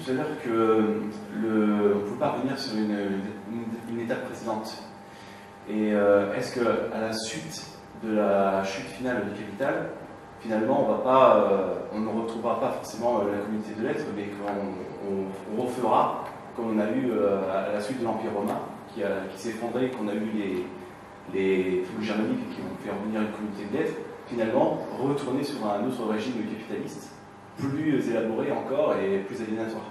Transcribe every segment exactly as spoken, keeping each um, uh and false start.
tout à l'heure que le, on ne peut pas revenir sur une, une, une étape précédente. Et euh, est-ce qu'à la suite de la chute finale du capital, finalement, on, va pas, euh, on ne retrouvera pas forcément euh, la communauté de l'être, mais qu'on on, on refera, comme on a eu euh, à la suite de l'Empire romain, qui, qui s'est effondré, qu'on a eu les, les tribus germaniques qui ont fait revenir une communauté de l'être, finalement, retourner sur un autre régime capitaliste, plus élaboré encore et plus aliénatoire.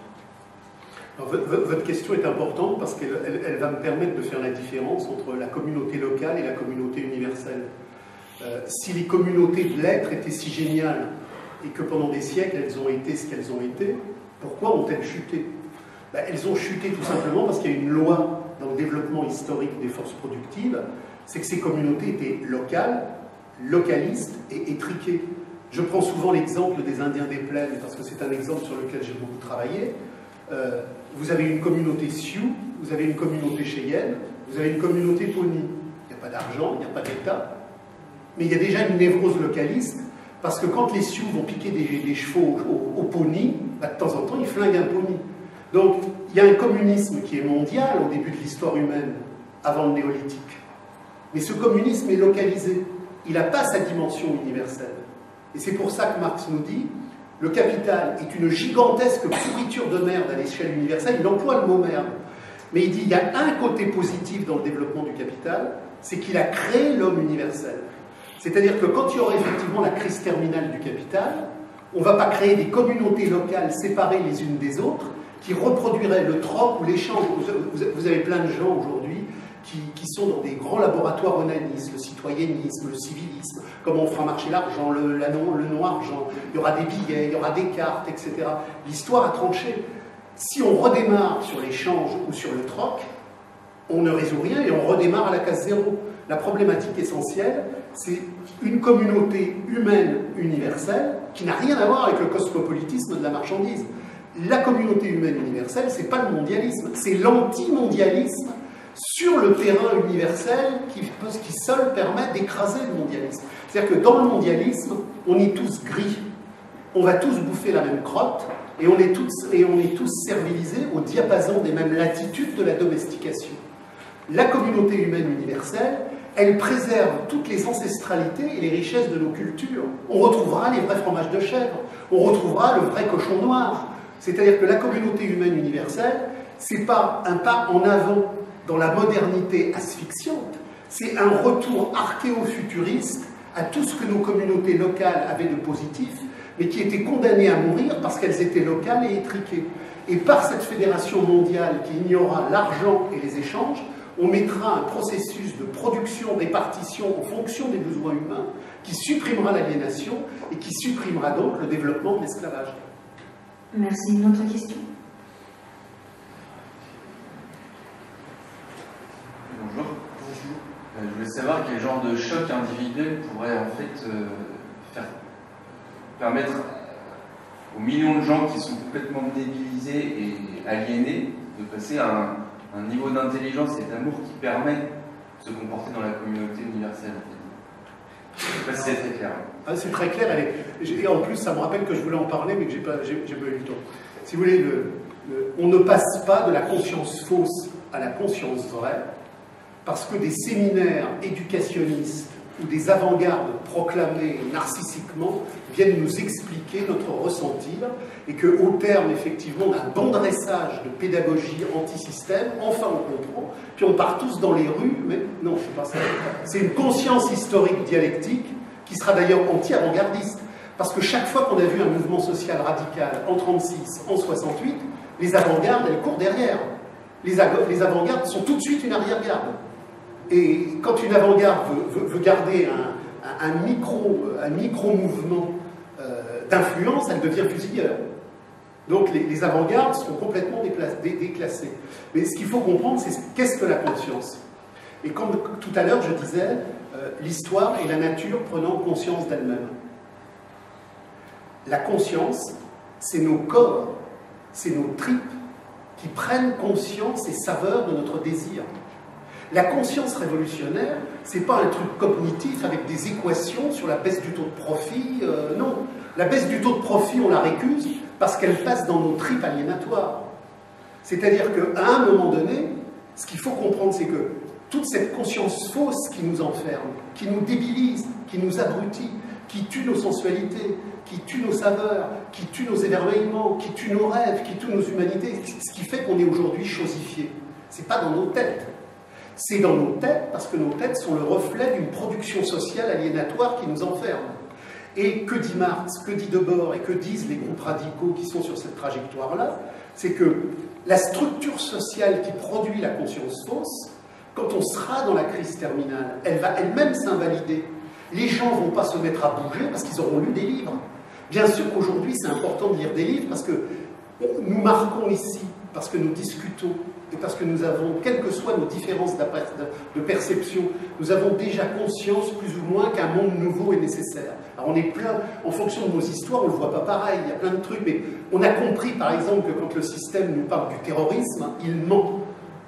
Alors, votre question est importante parce qu'elle elle, elle va me permettre de faire la différence entre la communauté locale et la communauté universelle. Euh, si les communautés de l'être étaient si géniales et que pendant des siècles elles ont été ce qu'elles ont été, pourquoi ont-elles chuté? Ben, elles ont chuté tout simplement parce qu'il y a une loi dans le développement historique des forces productives, c'est que ces communautés étaient locales, localistes et étriquées. Je prends souvent l'exemple des Indiens des plaines parce que c'est un exemple sur lequel j'ai beaucoup travaillé. Euh, vous avez une communauté Sioux, vous avez une communauté Cheyenne, vous avez une communauté Pony. Il n'y a pas d'argent, il n'y a pas d'État, mais il y a déjà une névrose localiste, parce que quand les Sioux vont piquer des, des chevaux au, au Pony, bah, de temps en temps, ils flinguent un Pony. Donc, il y a un communisme qui est mondial au début de l'histoire humaine, avant le néolithique. Mais ce communisme est localisé. Il n'a pas sa dimension universelle. Et c'est pour ça que Marx nous dit le capital est une gigantesque pourriture de merde à l'échelle universelle. Il emploie le mot merde. Mais il dit il y a un côté positif dans le développement du capital, c'est qu'il a créé l'homme universel. C'est-à-dire que quand il y aurait effectivement la crise terminale du capital, on ne va pas créer des communautés locales séparées les unes des autres qui reproduiraient le troc ou l'échange. Vous avez plein de gens aujourd'hui qui, qui sont dans des grands laboratoires onanistes, le citoyennisme, le civilisme, comment on fera marcher l'argent, le, le non-argent, il y aura des billets, il y aura des cartes, et cetera. L'histoire a tranché. Si on redémarre sur l'échange ou sur le troc, on ne résout rien et on redémarre à la case zéro. La problématique essentielle, c'est une communauté humaine universelle qui n'a rien à voir avec le cosmopolitisme de la marchandise. La communauté humaine universelle, c'est pas le mondialisme, c'est l'anti-mondialisme sur le terrain universel qui, qui seul permet d'écraser le mondialisme. C'est-à-dire que dans le mondialisme, on est tous gris, on va tous bouffer la même crotte et on est tous, et on est tous servilisés au diapason des mêmes latitudes de la domestication. La communauté humaine universelle, elle préserve toutes les ancestralités et les richesses de nos cultures. On retrouvera les vrais fromages de chèvre, on retrouvera le vrai cochon noir. C'est-à-dire que la communauté humaine universelle, c'est pas un pas en avant dans la modernité asphyxiante, c'est un retour archéofuturiste à tout ce que nos communautés locales avaient de positif, mais qui étaient condamnées à mourir parce qu'elles étaient locales et étriquées. Et par cette fédération mondiale qui ignorera l'argent et les échanges, on mettra un processus de production, répartition en fonction des besoins humains qui supprimera l'aliénation et qui supprimera donc le développement de l'esclavage. Merci. Une autre question? Bonjour. Bonjour. Euh, je voulais savoir quel genre de choc individuel pourrait en fait euh, faire, permettre aux millions de gens qui sont complètement débilisés et aliénés de passer à un un niveau d'intelligence et d'amour qui permet de se comporter dans la communauté universelle. Je ne sais pas si c'est très clair. Ah, c'est très clair. Elle est... Et en plus, ça me rappelle que je voulais en parler, mais que je n'ai pas, j'ai, j'ai pas eu le temps. Si vous voulez, le, le, on ne passe pas de la conscience fausse à la conscience vraie, parce que des séminaires éducationnistes ou des avant-gardes proclamés narcissiquement viennent nous expliquer notre ressenti et qu'au terme, effectivement, d'un bon dressage de pédagogie anti-système, enfin on comprend, puis on part tous dans les rues, mais non, c'est pas ça. C'est une conscience historique dialectique qui sera d'ailleurs anti-avant-gardiste. Parce que chaque fois qu'on a vu un mouvement social radical en trente-six, en soixante-huit, les avant-gardes, elles courent derrière. Les, les avant-gardes sont tout de suite une arrière-garde. Et quand une avant-garde veut, veut, veut garder un, un, un, micro, un micro-mouvement euh, d'influence, elle devient fusilleur. Donc les, les avant-gardes sont complètement déclassées. Mais ce qu'il faut comprendre, c'est qu'est-ce que la conscience? Et comme tout à l'heure je disais, euh, l'histoire et la nature prenant conscience d'elle-même. La conscience, c'est nos corps, c'est nos tripes qui prennent conscience et saveur de notre désir. La conscience révolutionnaire, c'est pas un truc cognitif avec des équations sur la baisse du taux de profit, euh, non. La baisse du taux de profit, on la récuse parce qu'elle passe dans nos tripes aliénatoires. C'est-à-dire qu'à un moment donné, ce qu'il faut comprendre, c'est que toute cette conscience fausse qui nous enferme, qui nous débilise, qui nous abrutit, qui tue nos sensualités, qui tue nos saveurs, qui tue nos émerveillements, qui tue nos rêves, qui tue nos humanités, ce qui fait qu'on est aujourd'hui chosifié. Ce n'est pas dans nos têtes. C'est dans nos têtes parce que nos têtes sont le reflet d'une production sociale aliénatoire qui nous enferme. Et que dit Marx, que dit Debord et que disent les groupes radicaux qui sont sur cette trajectoire-là, c'est que la structure sociale qui produit la conscience fausse, quand on sera dans la crise terminale, elle va elle-même s'invalider. Les gens ne vont pas se mettre à bouger parce qu'ils auront lu des livres. Bien sûr qu'aujourd'hui, c'est important de lire des livres parce que nous marquons ici, parce que nous discutons et parce que nous avons, quelles que soient nos différences de perception, nous avons déjà conscience, plus ou moins, qu'un monde nouveau est nécessaire. Alors on est plein, en fonction de nos histoires, on ne le voit pas pareil, il y a plein de trucs, mais on a compris, par exemple, que quand le système nous parle du terrorisme, il ment.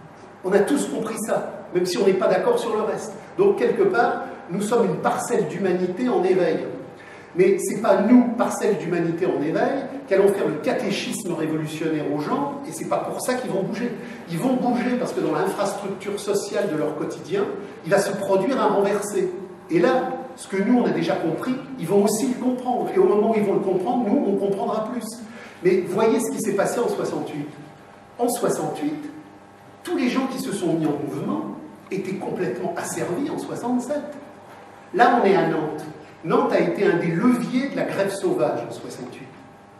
On a tous compris ça, même si on n'est pas d'accord sur le reste. Donc, quelque part, nous sommes une parcelle d'humanité en éveil. Mais ce n'est pas nous, parcelle d'humanité en éveil, qui allons faire le catéchisme révolutionnaire aux gens, et ce n'est pas pour ça qu'ils vont bouger. Ils vont bouger parce que dans l'infrastructure sociale de leur quotidien, il va se produire un renversé. Et là, ce que nous, on a déjà compris, ils vont aussi le comprendre. Et au moment où ils vont le comprendre, nous, on comprendra plus. Mais voyez ce qui s'est passé en soixante-huit. En soixante-huit, tous les gens qui se sont mis en mouvement étaient complètement asservis en soixante-sept. Là, on est à Nantes. Nantes a été un des leviers de la grève sauvage en soixante-huit.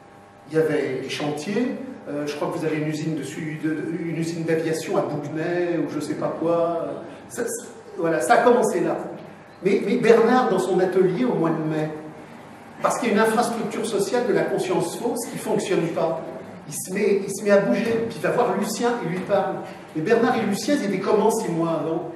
Il y avait les chantiers, euh, je crois que vous avez une usine dessus, de, une usine d'aviation à Bougnay, ou je ne sais pas quoi. Ça, voilà, ça a commencé là. Mais, mais Bernard, dans son atelier au mois de mai, parce qu'il y a une infrastructure sociale de la conscience fausse qui ne fonctionne pas, il se, met, il se met à bouger, puis il va voir Lucien, il lui parle. Mais Bernard et Lucien, ils étaient comment six mois avant?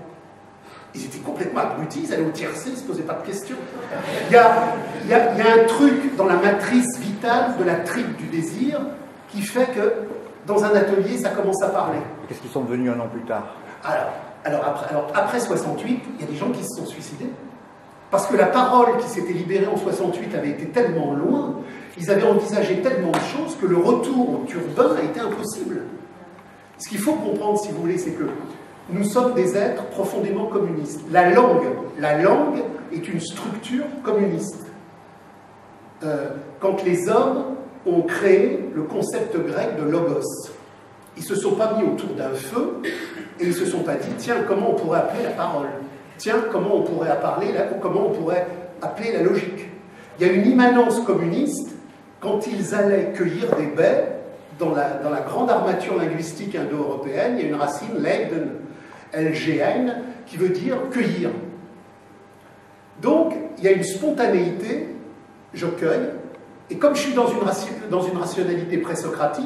Ils étaient complètement abrutis, ils allaient au tiercé, ils ne se posaient pas de questions. Il y, a, il, y a, il y a un truc dans la matrice vitale de la tripe du désir qui fait que dans un atelier, ça commence à parler. Qu'est-ce qu'ils sont devenus un an plus tard? Alors, alors, après, alors après soixante-huit, il y a des gens qui se sont suicidés. Parce que la parole qui s'était libérée en soixante-huit avait été tellement loin, ils avaient envisagé tellement de choses que le retour urbain a été impossible. Ce qu'il faut comprendre, si vous voulez, c'est que nous sommes des êtres profondément communistes. La langue, la langue est une structure communiste. Euh, quand les hommes ont créé le concept grec de logos, ils ne se sont pas mis autour d'un feu et ils ne se sont pas dit, tiens, comment on pourrait appeler la parole? Tiens, comment on pourrait appeler la, comment on pourrait appeler la logique? Il y a une immanence communiste quand ils allaient cueillir des baies dans la, dans la grande armature linguistique indo-européenne. Il y a une racine, leiden, L G N, qui veut dire cueillir. Donc, il y a une spontanéité, je cueille, et comme je suis dans une, dans une rationalité présocratique,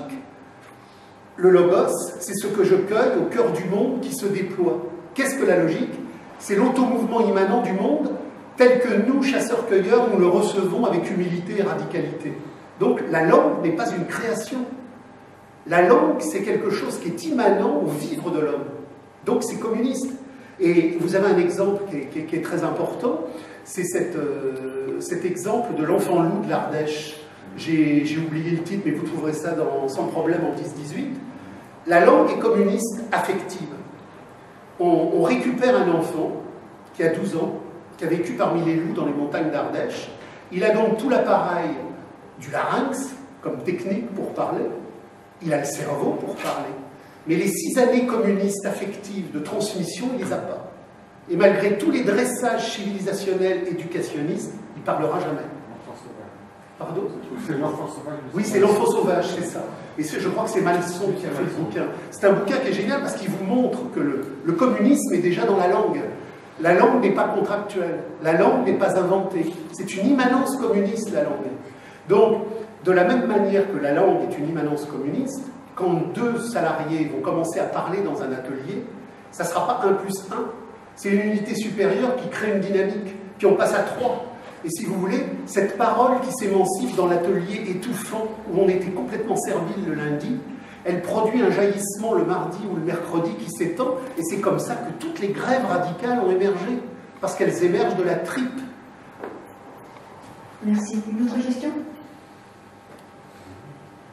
le logos, c'est ce que je cueille au cœur du monde qui se déploie. Qu'est-ce que la logique? C'est l'automouvement immanent du monde tel que nous, chasseurs-cueilleurs, nous le recevons avec humilité et radicalité. Donc, la langue n'est pas une création. La langue, c'est quelque chose qui est immanent au vivre de l'homme. Donc, c'est communiste. Et vous avez un exemple qui est, qui est, qui est très important, c'est euh, cet exemple de l'enfant loup de l'Ardèche. J'ai oublié le titre, mais vous trouverez ça dans, sans problème en dix dix-huit. La langue est communiste affective. On, on récupère un enfant qui a douze ans, qui a vécu parmi les loups dans les montagnes d'Ardèche. Il a donc tout l'appareil du larynx, comme technique pour parler. Il a le cerveau pour parler. Mais les six années communistes affectives de transmission, il ne les a pas. Et malgré tous les dressages civilisationnels éducationnistes, il ne parlera jamais. Pardon? C'est l'enfant sauvage. Oui, c'est l'enfant sauvage, c'est ça. Et je crois que c'est Malson qui a fait le bouquin. C'est un bouquin qui est génial parce qu'il vous montre que le, le communisme est déjà dans la langue. La langue n'est pas contractuelle. La langue n'est pas inventée. C'est une immanence communiste, la langue. Donc, de la même manière que la langue est une immanence communiste, quand deux salariés vont commencer à parler dans un atelier, ça ne sera pas un plus un. C'est une unité supérieure qui crée une dynamique. Puis on passe à trois. Et si vous voulez, cette parole qui s'émancipe dans l'atelier étouffant, où on était complètement servile le lundi, elle produit un jaillissement le mardi ou le mercredi qui s'étend, et c'est comme ça que toutes les grèves radicales ont émergé, parce qu'elles émergent de la tripe. Merci. Une autre question?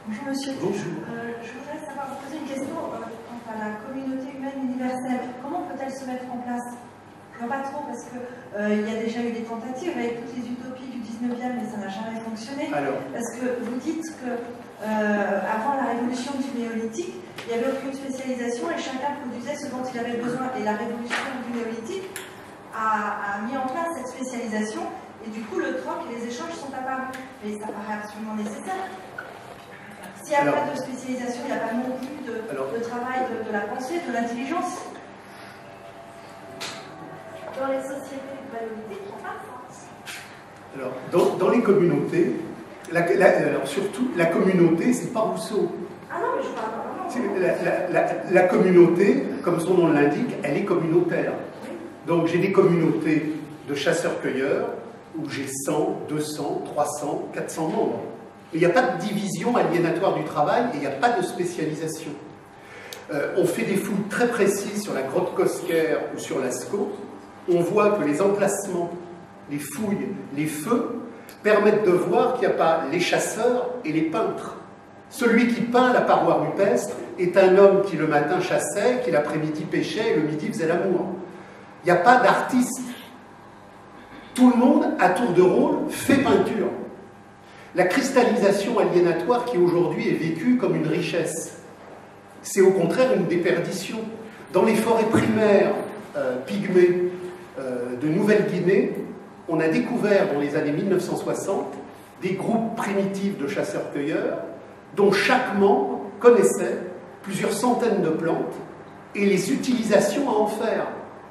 Bonjour monsieur. Bonjour. Euh, je voudrais savoir, vous poser une question euh, quant à la communauté humaine universelle. Comment peut-elle se mettre en place? Je ne vois pas trop parce qu'il euh, y a déjà eu des tentatives avec toutes les utopies du dix-neuvième, mais ça n'a jamais fonctionné. Alors, Parce que vous dites que euh, avant la révolution du néolithique, il n'y avait aucune spécialisation et chacun produisait ce dont il avait besoin. Et la révolution du néolithique a, a mis en place cette spécialisation et du coup le troc et les échanges sont apparus. Mais ça paraît absolument nécessaire. S'il n'y a Alors, pas de spécialisation, il n'y a pas non plus de, alors, de travail de, de la pensée, de l'intelligence. Dans les sociétés valoristiques, il n'y a pas ça. alors dans, dans les communautés, la, la, alors surtout, la communauté, c'est pas Rousseau. Ah non, mais je parle pas C'est vraiment. La, la, la, la communauté, comme son nom l'indique, elle est communautaire. Donc j'ai des communautés de chasseurs-cueilleurs où j'ai cent, deux cents, trois cents, quatre cents membres. Il n'y a pas de division aliénatoire du travail et il n'y a pas de spécialisation. Euh, on fait des fouilles très précises sur la grotte Cosquer ou sur Lascaux. On voit que les emplacements, les fouilles, les feux permettent de voir qu'il n'y a pas les chasseurs et les peintres. Celui qui peint la paroi rupestre est un homme qui le matin chassait, qui l'après-midi pêchait et le midi faisait l'amour. Il n'y a pas d'artiste. Tout le monde, à tour de rôle, fait peinture. La cristallisation aliénatoire qui aujourd'hui est vécue comme une richesse, c'est au contraire une déperdition. Dans les forêts primaires euh, pygmées euh, de Nouvelle-Guinée, on a découvert dans les années mille neuf cent soixante des groupes primitifs de chasseurs-cueilleurs dont chaque membre connaissait plusieurs centaines de plantes et les utilisations à en faire.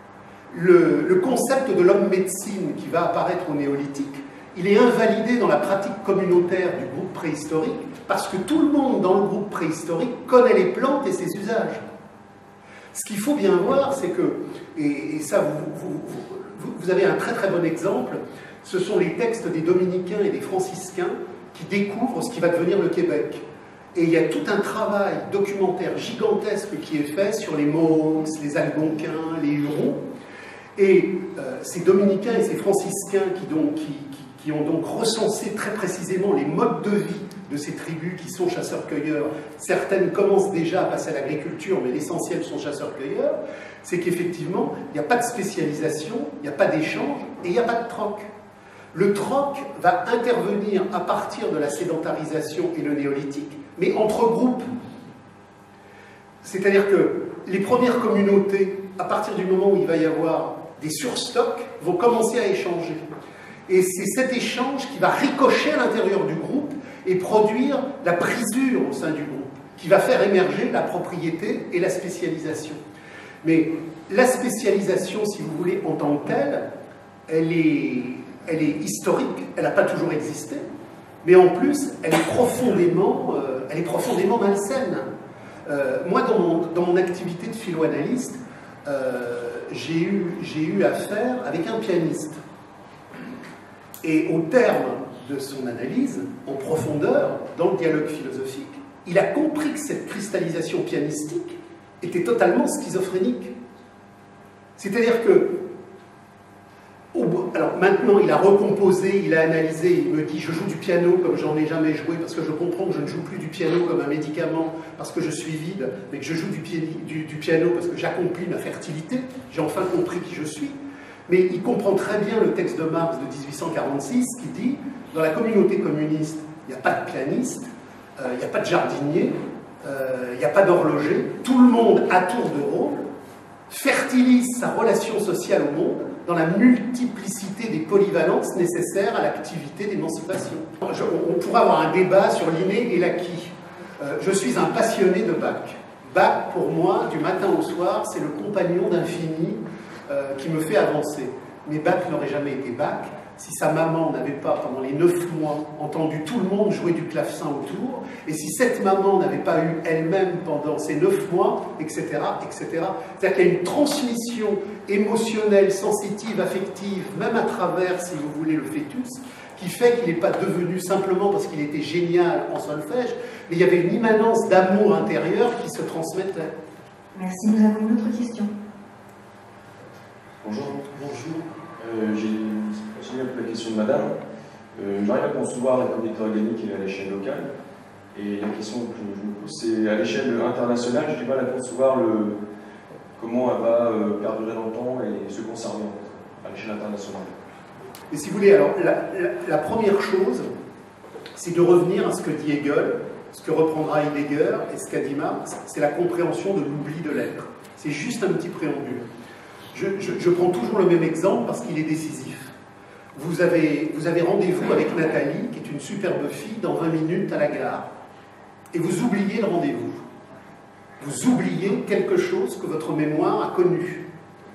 Le, le concept de l'homme-médecine qui va apparaître au néolithique, il est invalidé dans la pratique communautaire du groupe préhistorique parce que tout le monde dans le groupe préhistorique connaît les plantes et ses usages. Ce qu'il faut bien voir, c'est que, et, et ça vous, vous, vous, vous avez un très très bon exemple, ce sont les textes des dominicains et des franciscains qui découvrent ce qui va devenir le Québec. Et il y a tout un travail documentaire gigantesque qui est fait sur les Mohawks, les Algonquins, les Hurons. Et euh, ces dominicains et ces franciscains qui, donc, qui, qui, qui ont donc recensé très précisément les modes de vie de ces tribus qui sont chasseurs-cueilleurs, certaines commencent déjà à passer à l'agriculture, mais l'essentiel sont chasseurs-cueilleurs, c'est qu'effectivement, il n'y a pas de spécialisation, il n'y a pas d'échange et il n'y a pas de troc. Le troc va intervenir à partir de la sédentarisation et le néolithique, mais entre groupes. C'est-à-dire que les premières communautés, à partir du moment où il va y avoir des surstocks, vont commencer à échanger. Et c'est cet échange qui va ricocher à l'intérieur du groupe et produire la brisure au sein du groupe, qui va faire émerger la propriété et la spécialisation. Mais la spécialisation, si vous voulez, en tant que telle, elle est, elle est historique, elle n'a pas toujours existé, mais en plus, elle est profondément, euh, elle est profondément malsaine. Euh, moi, dans mon, dans mon activité de philo-analyste, euh, j'ai eu, j'ai eu affaire avec un pianiste. Et au terme de son analyse, en profondeur, dans le dialogue philosophique, il a compris que cette cristallisation pianistique était totalement schizophrénique. C'est-à-dire que, alors maintenant il a recomposé, il a analysé, il me dit je joue du piano comme j'en ai jamais joué, parce que je comprends que je ne joue plus du piano comme un médicament, parce que je suis vide, mais que je joue du, pi du, du piano parce que j'accomplis ma fertilité, j'ai enfin compris qui je suis. Mais il comprend très bien le texte de Marx de mille huit cent quarante-six qui dit dans la communauté communiste, il n'y a pas de pianiste, euh, il n'y a pas de jardinier, euh, il n'y a pas d'horloger, tout le monde à tour de rôle fertilise sa relation sociale au monde dans la multiplicité des polyvalences nécessaires à l'activité d'émancipation. On pourra avoir un débat sur l'inné et l'acquis. Euh, je suis un passionné de Bach. Bach, pour moi, du matin au soir, c'est le compagnon d'infini euh, qui me fait avancer. Mais Bach n'aurait jamais été Bach si sa maman n'avait pas, pendant les neuf mois, entendu tout le monde jouer du clavecin autour, et si cette maman n'avait pas eu elle-même pendant ces neuf mois, et cetera, et cetera. C'est-à-dire qu'il y a une transmission émotionnelle, sensitive, affective, même à travers, si vous voulez, le fœtus, qui fait qu'il n'est pas devenu simplement parce qu'il était génial en solfège, mais il y avait une immanence d'amour intérieur qui se transmettait. Merci, nous avons une autre question. Bonjour. Bonjour. Euh, J'ai un peu la question de madame. Euh, J'arrive à concevoir la communauté organique à l'échelle locale, Et la question que je me pose, c'est à l'échelle internationale, j'ai du mal à concevoir le, comment elle va euh, perdurer dans le temps et se conserver en fait, à l'échelle internationale. Et si vous voulez, alors la, la, la première chose, c'est de revenir à ce que dit Hegel, ce que reprendra Heidegger et ce qu'a dit Marx, c'est la compréhension de l'oubli de l'être. C'est juste un petit préambule. Je, je, je prends toujours le même exemple parce qu'il est décisif. Vous avez, vous avez rendez-vous avec Nathalie, qui est une superbe fille, dans vingt minutes à la gare. Et vous oubliez le rendez-vous. Vous oubliez quelque chose que votre mémoire a connu.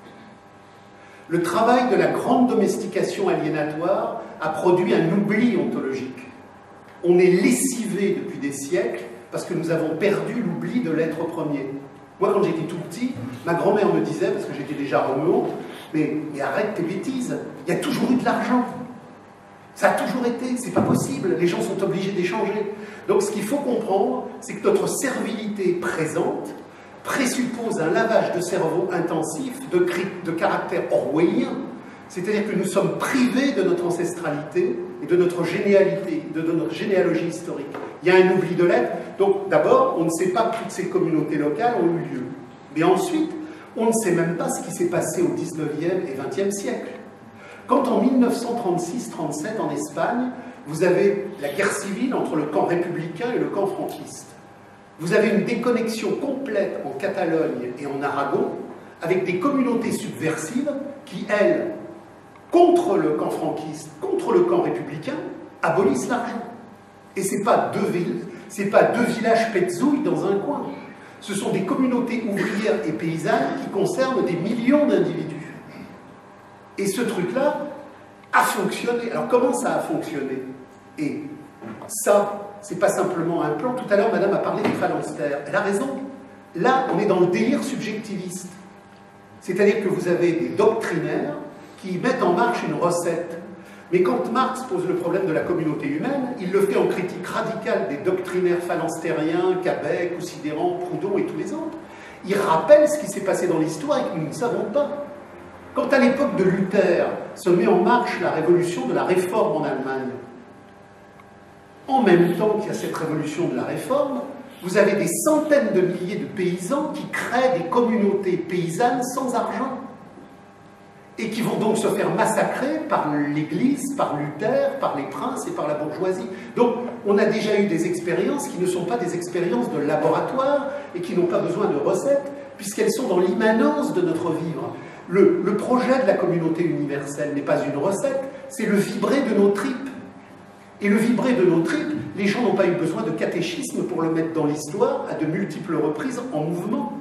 Le travail de la grande domestication aliénatoire a produit un oubli ontologique. On est lessivé depuis des siècles parce que nous avons perdu l'oubli de l'être premier. Moi, quand j'étais tout petit, ma grand-mère me disait, parce que j'étais déjà remuant, mais, mais arrête tes bêtises, il y a toujours eu de l'argent. Ça a toujours été, c'est pas possible, les gens sont obligés d'échanger. Donc ce qu'il faut comprendre, c'est que notre servilité présente présuppose un lavage de cerveau intensif de, de caractère orwellien. C'est-à-dire que nous sommes privés de notre ancestralité et de notre généalité, de notre généalogie historique. Il y a un oubli de l'être. Donc d'abord, on ne sait pas que toutes ces communautés locales ont eu lieu. Mais ensuite, on ne sait même pas ce qui s'est passé au dix-neuvième et vingtième siècle. Quand en mille neuf cent trente-six trente-sept, en Espagne, vous avez la guerre civile entre le camp républicain et le camp franquiste, vous avez une déconnexion complète en Catalogne et en Aragon, avec des communautés subversives qui, elles, contre le camp franquiste, contre le camp républicain, abolissent l'argent. Et ce n'est pas deux villes, c'est pas deux villages petzouilles dans un coin. Ce sont des communautés ouvrières et paysannes qui concernent des millions d'individus. Et ce truc-là a fonctionné. Alors comment ça a fonctionné? Et ça, c'est pas simplement un plan. Tout à l'heure, madame a parlé des phalanstères. Elle a raison. Là, on est dans le délire subjectiviste. C'est-à-dire que vous avez des doctrinaires qui mettent en marche une recette. Mais quand Marx pose le problème de la communauté humaine, il le fait en critique radicale des doctrinaires phalanstériens, Cabec, Considérant, Proudhon et tous les autres. Il rappelle ce qui s'est passé dans l'histoire et que nous ne savons pas. Quand à l'époque de Luther se met en marche la révolution de la réforme en Allemagne, en même temps qu'il y a cette révolution de la réforme, vous avez des centaines de milliers de paysans qui créent des communautés paysannes sans argent et qui vont donc se faire massacrer par l'Église, par Luther, par les princes et par la bourgeoisie. Donc on a déjà eu des expériences qui ne sont pas des expériences de laboratoire et qui n'ont pas besoin de recettes, puisqu'elles sont dans l'immanence de notre vivre. Le, le projet de la communauté universelle n'est pas une recette, c'est le vibrer de nos tripes. Et le vibrer de nos tripes, les gens n'ont pas eu besoin de catéchisme pour le mettre dans l'histoire à de multiples reprises en mouvement.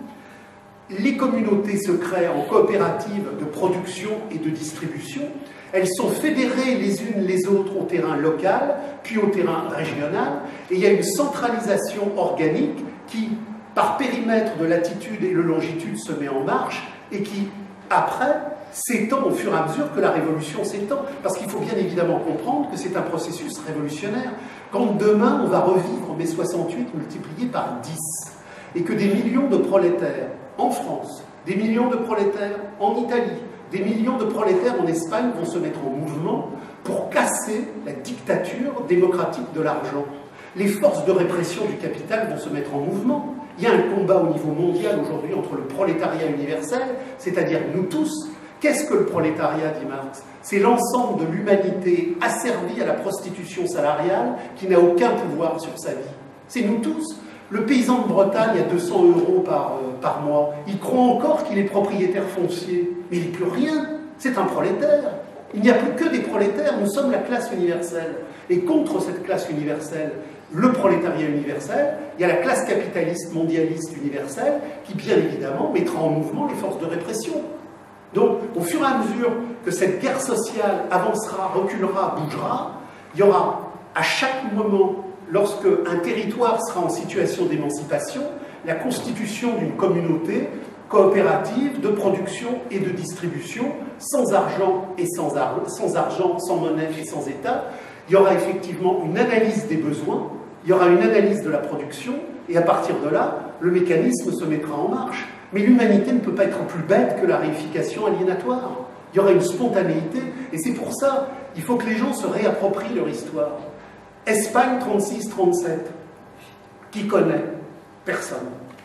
Les communautés se créent en coopérative de production et de distribution. Elles sont fédérées les unes les autres au terrain local, puis au terrain régional. Et il y a une centralisation organique qui, par périmètre de latitude et de longitude, se met en marche et qui, après, s'étend au fur et à mesure que la révolution s'étend. Parce qu'il faut bien évidemment comprendre que c'est un processus révolutionnaire. Quand demain, on va revivre mai soixante-huit multiplié par dix, et que des millions de prolétaires en France, des millions de prolétaires en Italie, des millions de prolétaires en Espagne vont se mettre en mouvement pour casser la dictature démocratique de l'argent. Les forces de répression du capital vont se mettre en mouvement. Il y a un combat au niveau mondial aujourd'hui entre le prolétariat universel, c'est-à-dire nous tous. Qu'est-ce que le prolétariat, dit Marx? C'est l'ensemble de l'humanité asservie à la prostitution salariale qui n'a aucun pouvoir sur sa vie. C'est nous tous. Le paysan de Bretagne a deux cents euros par, euh, par mois. Il croit encore qu'il est propriétaire foncier. Mais il n'est plus rien. C'est un prolétaire. Il n'y a plus que des prolétaires. Nous sommes la classe universelle. Et contre cette classe universelle, le prolétariat universel, il y a la classe capitaliste mondialiste universelle qui, bien évidemment, mettra en mouvement les forces de répression. Donc, au fur et à mesure que cette guerre sociale avancera, reculera, bougera, il y aura à chaque moment, lorsque un territoire sera en situation d'émancipation, la constitution d'une communauté coopérative de production et de distribution, sans argent et sans, ar sans argent, sans monnaie et sans État. Il y aura effectivement une analyse des besoins, il y aura une analyse de la production, et à partir de là, le mécanisme se mettra en marche. Mais l'humanité ne peut pas être plus bête que la réification aliénatoire. Il y aura une spontanéité, et c'est pour ça il faut que les gens se réapproprient leur histoire. Espagne trente-six trente-sept. Qui connaît? Personne.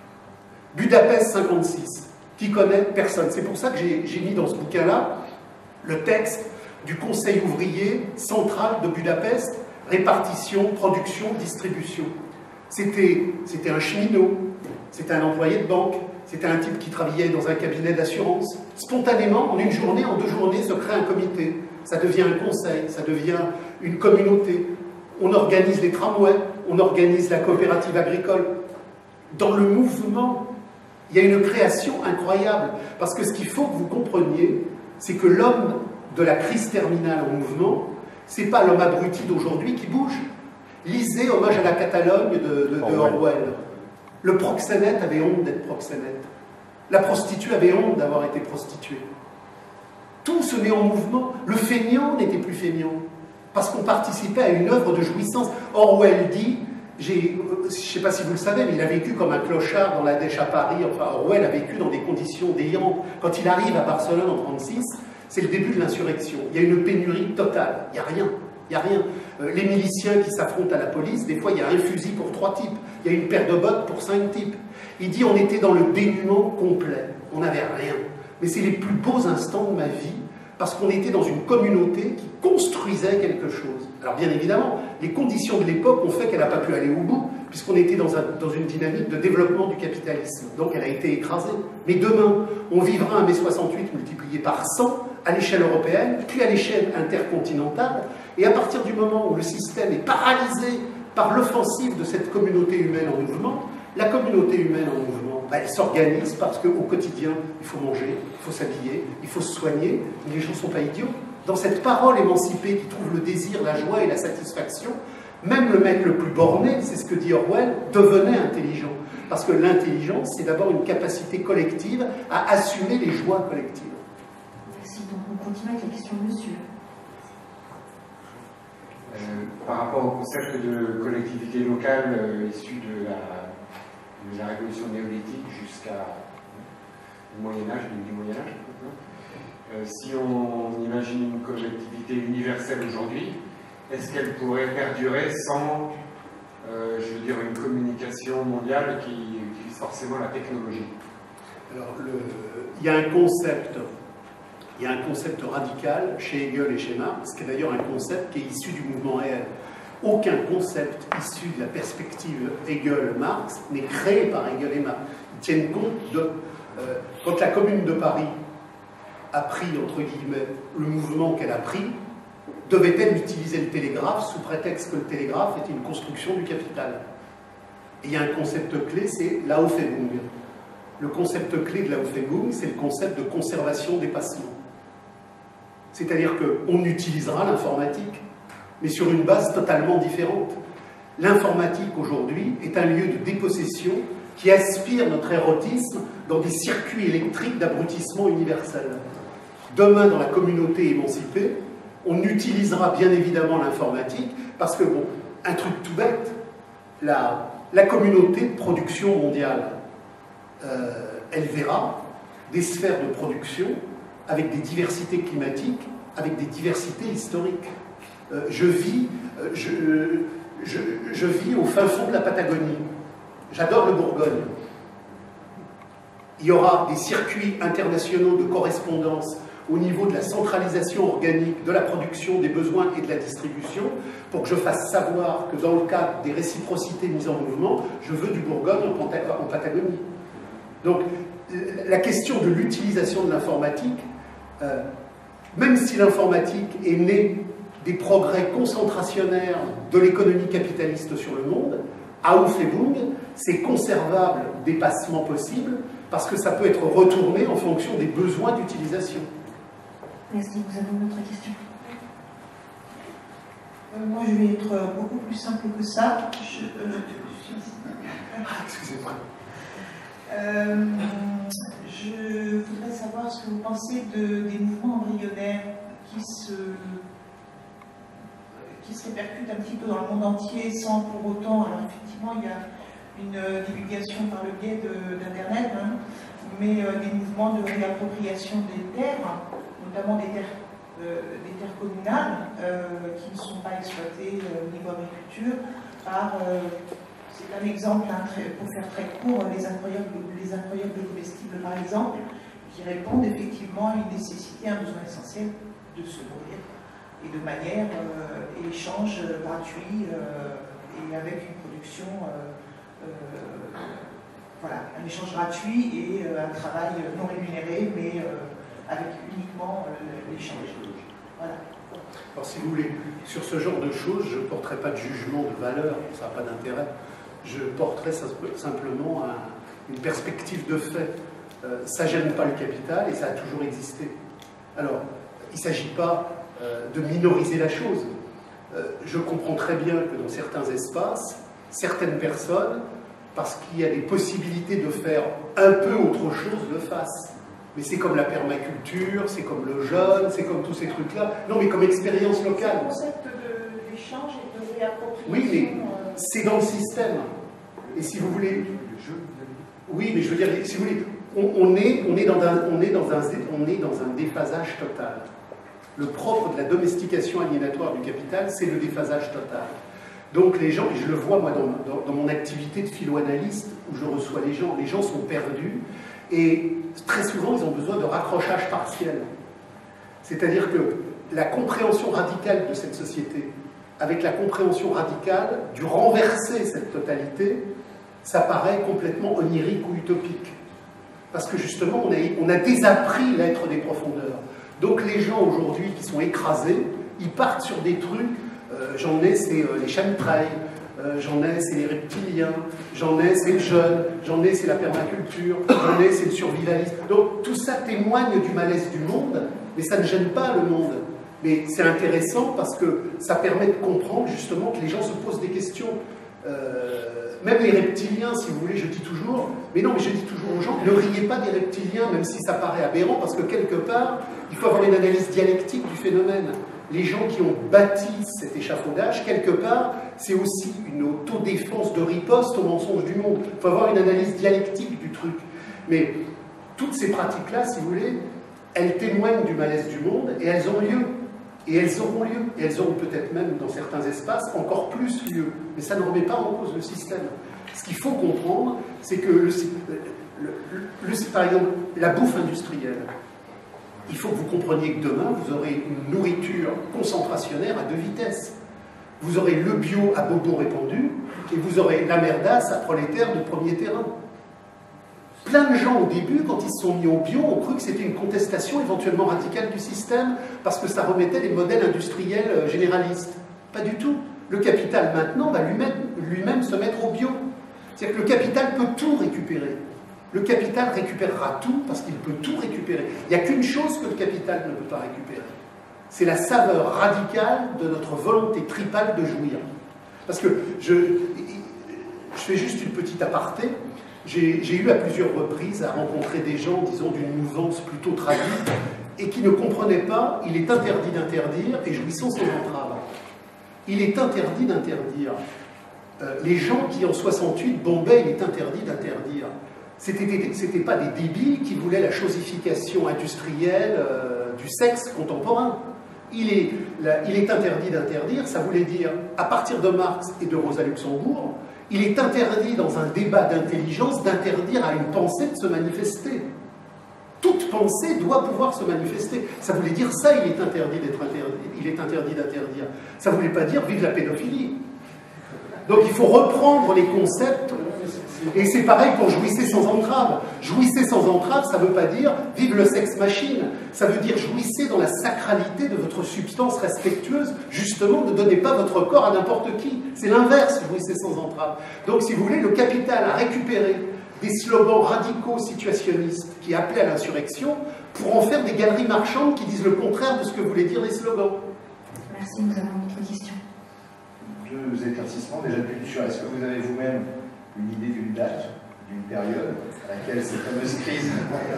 Budapest cinquante-six. Qui connaît? Personne. C'est pour ça que j'ai mis dans ce bouquin-là le texte du Conseil ouvrier central de Budapest, répartition, production, distribution. C'était un cheminot, c'était un employé de banque, c'était un type qui travaillait dans un cabinet d'assurance. Spontanément, en une journée, en deux journées, se crée un comité. Ça devient un conseil, ça devient une communauté. On organise les tramways, on organise la coopérative agricole. Dans le mouvement, il y a une création incroyable. Parce que ce qu'il faut que vous compreniez, c'est que l'homme de la crise terminale en mouvement, c'est pas l'homme abruti d'aujourd'hui qui bouge. Lisez Hommage à la Catalogne de, de, de Orwell. Le proxénète avait honte d'être proxénète. La prostituée avait honte d'avoir été prostituée. Tout se met en mouvement. Le feignant n'était plus feignant. Parce qu'on participait à une œuvre de jouissance. Orwell dit, je ne sais pas si vous le savez, mais il a vécu comme un clochard dans la Dèche à Paris. Enfin, Orwell a vécu dans des conditions délirantes. Quand il arrive à Barcelone en trente-six, c'est le début de l'insurrection. Il y a une pénurie totale. Il n'y a rien. Il n'y a rien. Euh, les miliciens qui s'affrontent à la police, des fois, il y a un fusil pour trois types. Il y a une paire de bottes pour cinq types. Il dit, on était dans le dénuement complet. On n'avait rien. Mais c'est les plus beaux instants de ma vie, parce qu'on était dans une communauté qui construisait quelque chose. Alors bien évidemment, les conditions de l'époque ont fait qu'elle n'a pas pu aller au bout, puisqu'on était dans, un, dans une dynamique de développement du capitalisme. Donc elle a été écrasée. Mais demain, on vivra un mai soixante-huit multiplié par cent à l'échelle européenne, puis à l'échelle intercontinentale. Et à partir du moment où le système est paralysé par l'offensive de cette communauté humaine en mouvement, la communauté humaine en mouvement, bah, elle s'organise parce qu'au quotidien, il faut manger, il faut s'habiller, il faut se soigner. Les gens ne sont pas idiots. Dans cette parole émancipée qui trouve le désir, la joie et la satisfaction, même le mec le plus borné, c'est ce que dit Orwell, devenait intelligent. Parce que l'intelligence, c'est d'abord une capacité collective à assumer les joies collectives. Merci. Donc on continue avec la question de monsieur. Euh, par rapport au concept de collectivité locale euh, issu de la, de la révolution néolithique jusqu'à le Moyen-Âge, du Moyen-Âge, euh, si on imagine une collectivité universelle aujourd'hui, est-ce qu'elle pourrait perdurer sans, euh, je veux dire, une communication mondiale qui utilise forcément la technologie? Alors, le, il y a un concept, il y a un concept radical chez Hegel et chez Marx, qui est d'ailleurs un concept qui est issu du mouvement réel. Aucun concept issu de la perspective Hegel-Marx n'est créé par Hegel et Marx. Ils tiennent compte de... Euh, quand la Commune de Paris a pris, entre guillemets, le mouvement qu'elle a pris, devait-elle utiliser le télégraphe sous prétexte que le télégraphe était une construction du capital? Et il y a un concept clé, c'est l'Aufhebung. Le concept clé de l'Aufhebung, c'est le concept de conservation des passements. C'est-à-dire qu'on utilisera l'informatique, mais sur une base totalement différente. L'informatique, aujourd'hui, est un lieu de dépossession qui aspire notre érotisme dans des circuits électriques d'abrutissement universel. Demain, dans la communauté émancipée, on utilisera bien évidemment l'informatique, parce que, bon, un truc tout bête, la, la communauté de production mondiale, euh, elle verra des sphères de production avec des diversités climatiques, avec des diversités historiques. Euh, je, vis, euh, je, je, je vis au fin fond de la Patagonie. J'adore le Bourgogne. Il y aura des circuits internationaux de correspondance au niveau de la centralisation organique, de la production, des besoins et de la distribution, pour que je fasse savoir que dans le cadre des réciprocités mises en mouvement, je veux du Bourgogne en Patagonie. Donc, la question de l'utilisation de l'informatique, euh, même si l'informatique est née des progrès concentrationnaires de l'économie capitaliste sur le monde, à Aufhebung, c'est conservable des passements possibles, parce que ça peut être retourné en fonction des besoins d'utilisation. Merci, vous avez une autre question? euh, Moi, je vais être beaucoup plus simple que ça. Je, euh, Ah, excusez-moi. Euh, je voudrais savoir ce que vous pensez de, des mouvements embryonnaires qui se, qui se répercutent un petit peu dans le monde entier sans pour autant... Alors effectivement, il y a une divulgation par le biais d'Internet, hein, mais euh, des mouvements de réappropriation des terres, notamment des terres, euh, des terres communales euh, qui ne sont pas exploitées euh, au niveau agriculture par... Euh, C'est un exemple, hein, très, pour faire très court, les incroyables, les incroyables comestibles par exemple, qui répondent effectivement à une nécessité, à un besoin essentiel de se nourrir, et de manière euh, et échange gratuit euh, et avec une production, euh, euh, voilà, un échange gratuit et euh, un travail non rémunéré, mais euh, avec uniquement euh, l'échange. Voilà. Alors si vous voulez, sur ce genre de choses, je ne porterai pas de jugement de valeur, ça n'a pas d'intérêt. Je porterai simplement un, une perspective de fait. Euh, ça ne gêne pas le capital et ça a toujours existé. Alors, il ne s'agit pas euh, de minoriser la chose. Euh, je comprends très bien que dans certains espaces, certaines personnes, parce qu'il y a des possibilités de faire un peu autre chose, le fassent. Mais c'est comme la permaculture, c'est comme le jeûne, c'est comme tous ces trucs-là. Non, mais comme expérience locale. Le concept d'échange et de réappropriation. Oui, mais c'est dans le système. Et si vous voulez... Oui, mais je veux dire, si vous voulez, on, on, est, on, est dans un, on, est dans un, on est dans un déphasage total. Le propre de la domestication aliénatoire du capital, c'est le déphasage total. Donc les gens, et je le vois moi dans, dans, dans mon activité de philo-analyste, où je reçois les gens, les gens sont perdus, et très souvent ils ont besoin de raccrochage partiel. C'est-à-dire que la compréhension radicale de cette société, avec la compréhension radicale du renverser cette totalité, ça paraît complètement onirique ou utopique. Parce que justement, on a, on a désappris l'être des profondeurs. Donc les gens aujourd'hui qui sont écrasés, ils partent sur des trucs, euh, j'en ai, c'est euh, les chemtrails, euh, j'en ai, c'est les reptiliens, j'en ai, c'est le jeûne, j'en ai, c'est la permaculture, j'en ai, c'est le survivalisme. Donc tout ça témoigne du malaise du monde, mais ça ne gêne pas le monde. Mais c'est intéressant parce que ça permet de comprendre justement que les gens se posent des questions. Euh, même les reptiliens, si vous voulez, je dis toujours, mais non, mais je dis toujours aux gens, ne riez pas des reptiliens, même si ça paraît aberrant, parce que quelque part, il faut avoir une analyse dialectique du phénomène. Les gens qui ont bâti cet échafaudage, quelque part, c'est aussi une autodéfense de riposte au mensonge du monde. Il faut avoir une analyse dialectique du truc. Mais toutes ces pratiques-là, si vous voulez, elles témoignent du malaise du monde et elles ont lieu. Et elles auront lieu. Et elles auront peut-être même, dans certains espaces, encore plus lieu. Mais ça ne remet pas en cause le système. Ce qu'il faut comprendre, c'est que, le, le, le, le, par exemple, la bouffe industrielle, il faut que vous compreniez que demain, vous aurez une nourriture concentrationnaire à deux vitesses. Vous aurez le bio à bobo répandu, et vous aurez la merdasse à prolétaire de premier terrain. Plein de gens, au début, quand ils se sont mis au bio, ont cru que c'était une contestation éventuellement radicale du système, parce que ça remettait les modèles industriels généralistes. Pas du tout. Le capital, maintenant, va lui-même lui-même se mettre au bio. C'est-à-dire que le capital peut tout récupérer. Le capital récupérera tout, parce qu'il peut tout récupérer. Il n'y a qu'une chose que le capital ne peut pas récupérer. C'est la saveur radicale de notre volonté tripale de jouir. Parce que je, je fais juste une petite aparté. J'ai eu à plusieurs reprises à rencontrer des gens, disons, d'une mouvance plutôt tragique, et qui ne comprenaient pas, il est interdit d'interdire, et jouissons sans entrave. Il est interdit d'interdire. Euh, les gens qui, en soixante-huit, bombaient, il est interdit d'interdire. C'était pas des débiles qui voulaient la chosification industrielle euh, du sexe contemporain. Il est, la, il est interdit d'interdire, ça voulait dire, à partir de Marx et de Rosa Luxembourg, il est interdit dans un débat d'intelligence d'interdire à une pensée de se manifester. Toute pensée doit pouvoir se manifester. Ça voulait dire ça, il est interdit d'être interdit, il est interdit d'interdire. Ça ne voulait pas dire vive la pédophilie. Donc il faut reprendre les concepts, et c'est pareil pour jouissez sans entrave. Jouissez sans entrave, ça ne veut pas dire vive le sexe machine. Ça veut dire jouissez dans la sacralité de votre substance respectueuse. Justement, ne donnez pas votre corps à n'importe qui. C'est l'inverse, jouissez sans entrave. Donc si vous voulez, le capital a récupéré des slogans radicaux situationnistes qui appelaient à l'insurrection pour en faire des galeries marchandes qui disent le contraire de ce que voulaient dire les slogans. Merci, nous avons une autre question. Deux éclaircissements. Déjà, d'une sur, est-ce que vous avez vous-même une idée d'une date, d'une période à laquelle cette fameuse crise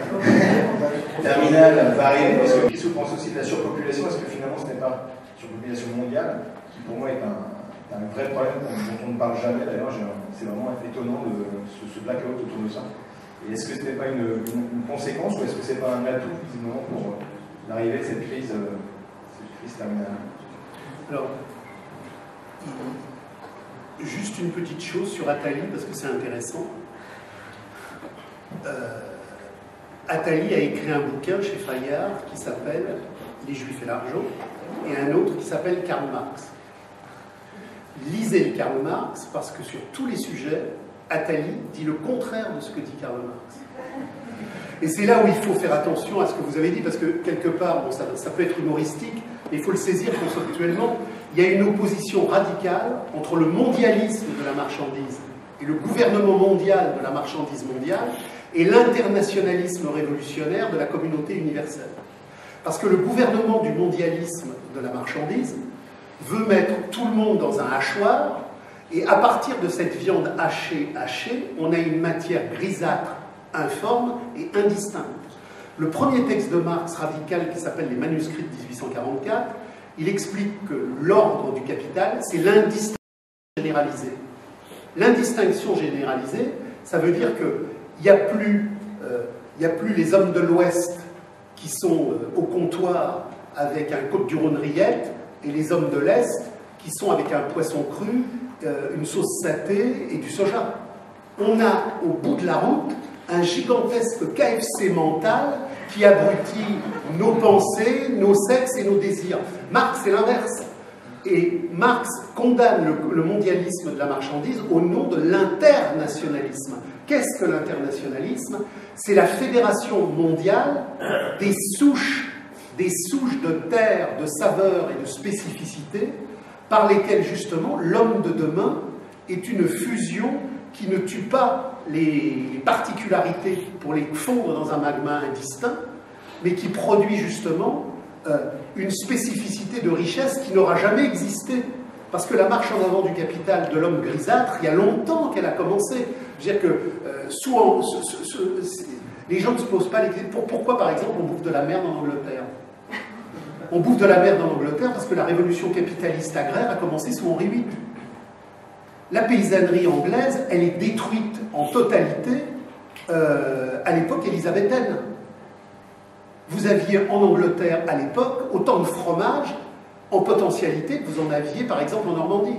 terminale va arriver? Parce que qui se pense aussi de la surpopulation, est-ce que finalement ce n'est pas une surpopulation mondiale, qui pour moi est un, un vrai problème dont on ne parle jamais? D'ailleurs, c'est vraiment étonnant de ce, ce blackout autour de ça. Et est-ce que ce n'est pas une, une, une conséquence, ou est-ce que ce n'est pas un atout visiblement pour l'arrivée de cette crise, euh, cette crise terminale? Alors, juste une petite chose sur Attali, parce que c'est intéressant. Euh, Attali a écrit un bouquin chez Fayard qui s'appelle « Les Juifs et l'argent » et un autre qui s'appelle « Karl Marx ». Lisez le Karl Marx, parce que sur tous les sujets, Attali dit le contraire de ce que dit Karl Marx. Et c'est là où il faut faire attention à ce que vous avez dit, parce que quelque part, bon, ça, ça peut être humoristique, mais il faut le saisir conceptuellement. Il y a une opposition radicale entre le mondialisme de la marchandise et le gouvernement mondial de la marchandise mondiale et l'internationalisme révolutionnaire de la communauté universelle. Parce que le gouvernement du mondialisme de la marchandise veut mettre tout le monde dans un hachoir, et à partir de cette viande hachée, hachée, on a une matière grisâtre, informe et indistincte. Le premier texte de Marx radical, qui s'appelle les manuscrits de mille huit cent quarante-quatre, il explique que l'ordre du capital, c'est l'indistinction généralisée. L'indistinction généralisée, ça veut dire qu'il n'y a, euh, a plus les hommes de l'Ouest qui sont euh, au comptoir avec un Côte-du-Rhône rillette, et les hommes de l'Est qui sont avec un poisson cru, euh, une sauce saté et du soja. On a au bout de la route un gigantesque K F C mental qui abrutit nos pensées, nos sexes et nos désirs. Marx, c'est l'inverse. Et Marx condamne le, le mondialisme de la marchandise au nom de l'internationalisme. Qu'est-ce que l'internationalisme? C'est la fédération mondiale des souches, des souches de terre, de saveurs et de spécificités par lesquelles justement l'homme de demain est une fusion qui ne tue pas les particularités pour les fondre dans un magma indistinct, mais qui produit justement euh, une spécificité de richesse qui n'aura jamais existé. Parce que la marche en avant du capital de l'homme grisâtre, il y a longtemps qu'elle a commencé. Je veux dire que euh, souvent, ce, ce, ce, les gens ne se posent pas les questions. Pour, pourquoi, par exemple, on bouffe de la merde en Angleterre? On bouffe de la merde en Angleterre parce que la révolution capitaliste agraire a commencé sous Henri huit. La paysannerie anglaise, elle est détruite en totalité euh, à l'époque élisabéthaine. Vous aviez en Angleterre, à l'époque, autant de fromage en potentialité que vous en aviez, par exemple, en Normandie.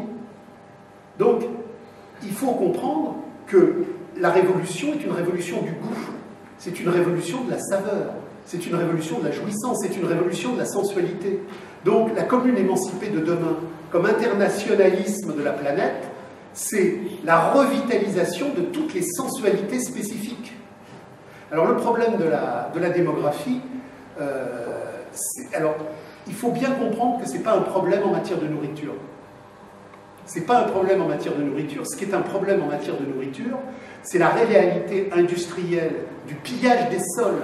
Donc, il faut comprendre que la révolution est une révolution du goût, c'est une révolution de la saveur, c'est une révolution de la jouissance, c'est une révolution de la sensualité. Donc, la commune émancipée de demain, comme internationalisme de la planète, c'est la revitalisation de toutes les sensualités spécifiques. Alors le problème de la, de la démographie, euh, alors il faut bien comprendre que ce n'est pas un problème en matière de nourriture. Ce n'est pas un problème en matière de nourriture. Ce qui est un problème en matière de nourriture, c'est la réalité industrielle du pillage des sols.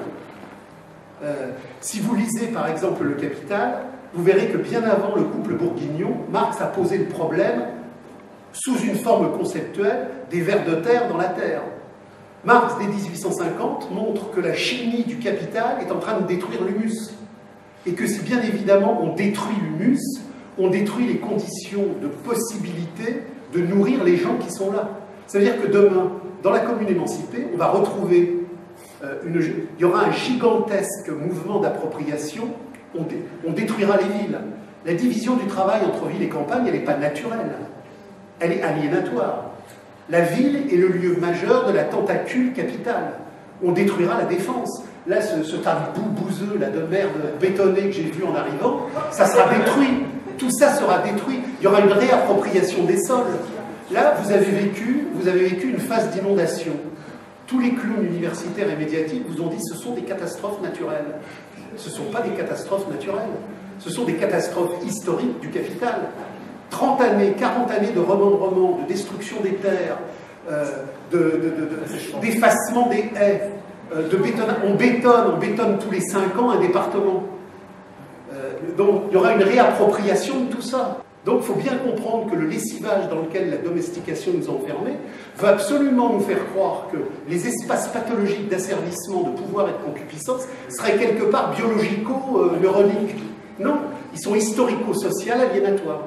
Euh, si vous lisez par exemple Le Capital, vous verrez que bien avant le couple bourguignon, Marx a posé le problème sous une forme conceptuelle des vers de terre dans la terre. Marx, dès mille huit cent cinquante, montre que la chimie du capital est en train de détruire l'humus. Et que si bien évidemment on détruit l'humus, on détruit les conditions de possibilité de nourrir les gens qui sont là. Ça veut dire que demain, dans la commune émancipée, on va retrouver, euh, une, il y aura un gigantesque mouvement d'appropriation, on, dé, on détruira les villes. La division du travail entre ville et campagne, elle n'est pas naturelle. Elle est aliénatoire. La ville est le lieu majeur de la tentacule capitale. On détruira la défense. Là, ce, ce tas de bouseux là, de merde bétonnée que j'ai vu en arrivant, ça sera détruit. Tout ça sera détruit. Il y aura une réappropriation des sols. Là, vous avez vécu, vous avez vécu une phase d'inondation. Tous les clowns universitaires et médiatiques vous ont dit que ce sont des catastrophes naturelles. Ce ne sont pas des catastrophes naturelles. Ce sont des catastrophes historiques du capital. trente années, quarante années de remembrement, de destruction des terres, euh, de, de, de, d'effacement des haies, euh, de béton, on bétonne, on bétonne tous les cinq ans un département. Euh, donc il y aura une réappropriation de tout ça. Donc il faut bien comprendre que le lessivage dans lequel la domestication nous a enfermés veut absolument nous faire croire que les espaces pathologiques d'asservissement, de pouvoir et de concupiscence seraient quelque part biologico-neuroniques. Non, ils sont historico-sociaux, aliénatoires.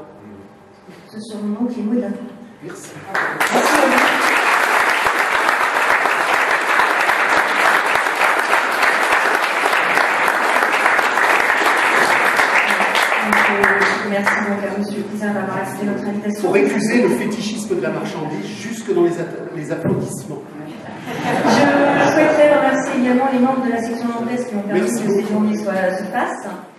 Ce sont le mot qui est mouillé. Merci. Merci. Merci donc à M. Cousin d'avoir accepté notre invitation. Pour récuser le fétichisme de la marchandise jusque dans les, les applaudissements. Je souhaiterais remercier également les membres de la section anglaise qui ont permis Merci que ces journées soient, se fassent.